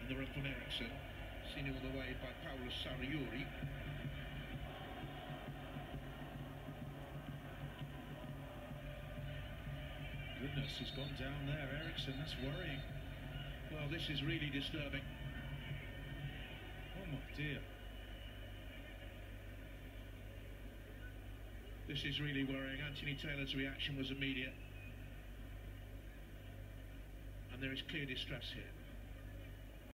And the run from Eriksen, seen all the way by Paulus Sarriuri. Goodness, he's gone down there, Eriksen, that's worrying. Well, this is really disturbing. Oh my dear. This is really worrying. Anthony Taylor's reaction was immediate. And there is clear distress here.